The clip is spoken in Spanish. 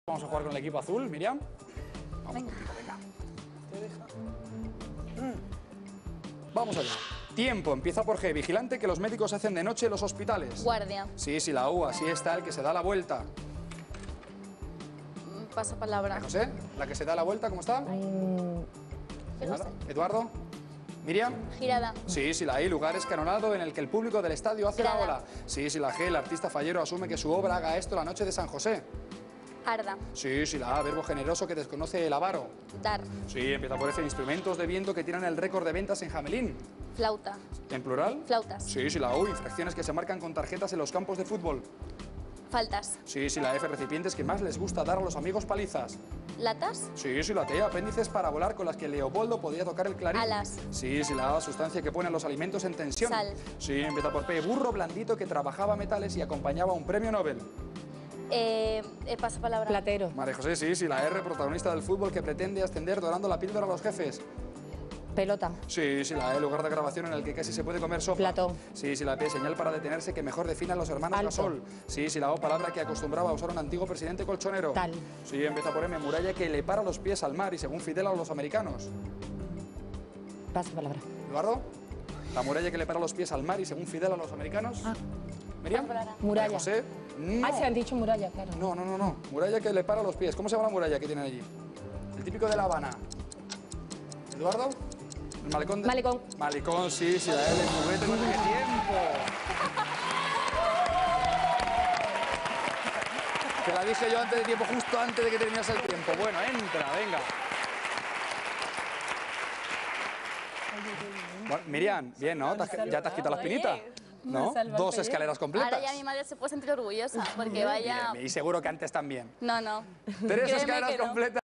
Vamos a jugar con el equipo azul, Miriam. Vamos Venga. contigo, venga. ¿Te deja? Vamos allá. Tiempo, empieza por G. Vigilante que los médicos hacen de noche en los hospitales. Guardia. Sí, la U, así está el que se da la vuelta. Pasapalabra. José, la que se da la vuelta, ¿cómo está? Nada. Eduardo. Miriam. Girada. Sí, la I, lugar escalonado en el que el público del estadio hace la Grada. ola. Sí, la G, el artista fallero asume que su obra haga esto la noche de San José. Arda. Sí, la A, verbo generoso que desconoce el avaro. Dar. Sí, empieza por F, instrumentos de viento que tienen el récord de ventas en Jamelín. Flauta. ¿En plural? Flautas. Sí, la U, infracciones que se marcan con tarjetas en los campos de fútbol. Faltas. Sí, la F, recipientes que más les gusta dar a los amigos palizas. Latas. Sí, la T, apéndices para volar con las que Leopoldo podía tocar el clarín. Alas. Sí, la A, sustancia que pone a los alimentos en tensión. Sal. Sí, empieza por P, burro blandito que trabajaba metales y acompañaba a un premio Nobel. Pasapalabra. Platero. María José, sí, la R, protagonista del fútbol que pretende ascender dorando la píldora a los jefes. Pelota. Sí, la E, lugar de grabación en el que casi se puede comer sopa. Platón. Sí, la P, señal para detenerse que mejor define a los hermanos Alto. Gasol. Sí, la O, palabra que acostumbraba a usar un antiguo presidente colchonero. Tal. Sí, empieza por M, muralla que le para los pies al mar y según Fidel a los americanos. Pasapalabra. Eduardo, la muralla que le para los pies al mar y según Fidel a los americanos. Miriam. Pasapalabra. Muralla. María José. No. Ah, se han dicho muralla, claro. No. Muralla que le para los pies. ¿Cómo se llama la muralla que tienen allí? El típico de La Habana. Eduardo. El malecón. Malecón. Malecón, sí, la L, el juguete con el tiempo. Te la dije yo antes de tiempo, justo antes de que terminase el tiempo. Bueno, entra, venga. Bueno, Miriam, bien, ¿no? ¿Ya te has quitado la espinita? ¿No? salva el 2 pellejo. escaleras completas. Ahora ya mi madre se puede sentir orgullosa porque vaya... Bien, y seguro que antes también. No. 3 Créeme escaleras que no. completas.